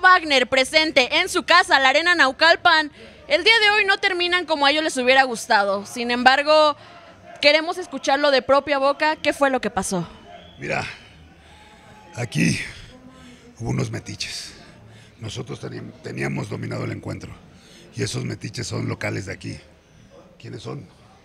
Wagner presente en su casa, la Arena Naucalpan, el día de hoy no terminan como a ellos les hubiera gustado. Sin embargo, queremos escucharlo de propia boca. ¿Qué fue lo que pasó? Mira, aquí hubo unos metiches. Nosotros teníamos dominado el encuentro y esos metiches son locales de aquí. ¿Quiénes son?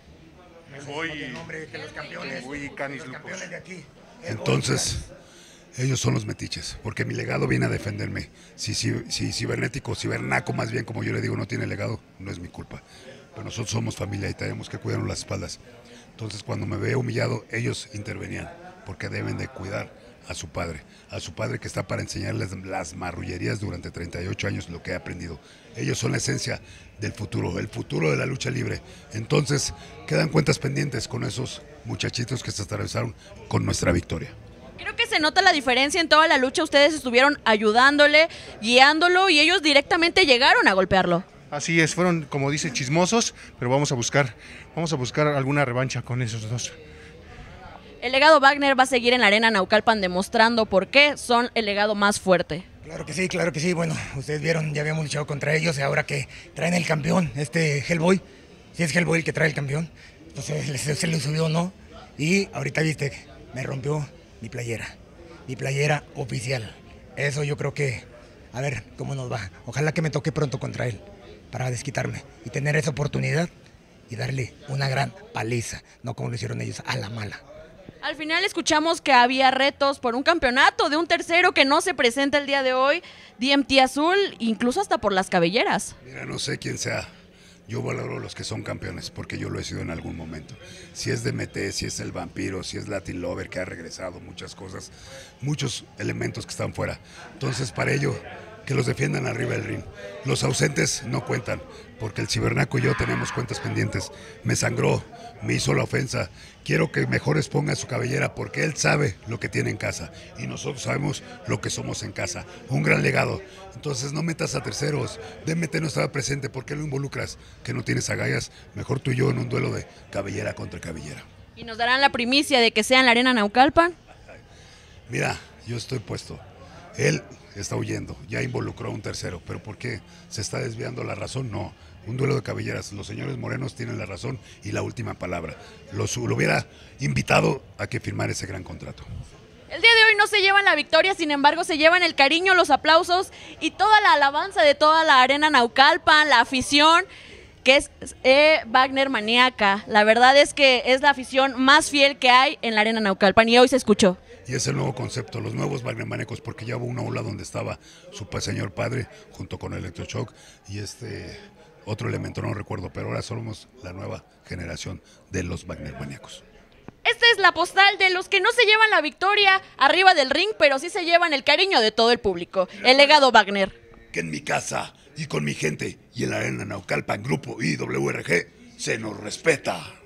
Entonces, ellos son los metiches, porque mi legado viene a defenderme. Si cibernético, cibernaco más bien, como yo le digo, no tiene legado, no es mi culpa. Pero nosotros somos familia y tenemos que cuidarnos las espaldas. Entonces, cuando me veo humillado, ellos intervenían, porque deben de cuidar a su padre que está para enseñarles las marrullerías durante 38 años, lo que he aprendido. Ellos son la esencia del futuro, el futuro de la lucha libre. Entonces, quedan cuentas pendientes con esos muchachitos que se atravesaron con nuestra victoria. Creo que se nota la diferencia en toda la lucha. Ustedes estuvieron ayudándole, guiándolo y ellos directamente llegaron a golpearlo. Así es, fueron, como dice, chismosos, pero vamos a buscar alguna revancha con esos dos. El legado Wagner va a seguir en la Arena Naucalpan demostrando por qué son el legado más fuerte. Claro que sí. Bueno, ustedes vieron, ya habíamos luchado contra ellos y ahora que traen el campeón, Hellboy, si es Hellboy el que trae el campeón, entonces se le subió, ¿no? Y ahorita viste, me rompió mi playera oficial. Eso yo creo que, a ver cómo nos va. Ojalá que me toque pronto contra él para desquitarme y tener esa oportunidad y darle una gran paliza, no como lo hicieron ellos, a la mala. Al final escuchamos que había retos por un campeonato de un tercero que no se presenta el día de hoy, DMT Azul, incluso hasta por las cabelleras. Mira, no sé quién sea, yo valoro los que son campeones, porque yo lo he sido en algún momento. Si es DMT, si es el Vampiro, si es Latin Lover, que ha regresado, muchas cosas, muchos elementos que están fuera. Entonces, para ello, que los defiendan arriba del ring. Los ausentes no cuentan, porque el cibernaco y yo tenemos cuentas pendientes. Me sangró, me hizo la ofensa. Quiero que mejor exponga su cabellera, porque él sabe lo que tiene en casa y nosotros sabemos lo que somos en casa. Un gran legado. Entonces no metas a terceros. DMT no estaba presente. ¿Por qué lo involucras? Que no tienes agallas. Mejor tú y yo en un duelo de cabellera contra cabellera. ¿Y nos darán la primicia de que sea en la Arena Naucalpan? Mira, yo estoy puesto. Él está huyendo, ya involucró a un tercero, pero ¿por qué se está desviando la razón? No, un duelo de cabelleras, los señores morenos tienen la razón y la última palabra. Lo hubiera invitado a que firmara ese gran contrato. El día de hoy no se llevan la victoria, sin embargo se llevan el cariño, los aplausos y toda la alabanza de toda la Arena Naucalpan, la afición que es Wagner maníaca. La verdad es que es la afición más fiel que hay en la Arena Naucalpan y hoy se escuchó. Y es el nuevo concepto, los nuevos Wagner maníacos, porque ya hubo una ola donde estaba su señor padre junto con Electroshock y otro elemento, no recuerdo, pero ahora somos la nueva generación de los Wagner maníacos. Esta es la postal de los que no se llevan la victoria arriba del ring, pero sí se llevan el cariño de todo el público. El legado Wagner. Que en mi casa y con mi gente y en la Arena Naucalpan, Grupo IWRG, se nos respeta.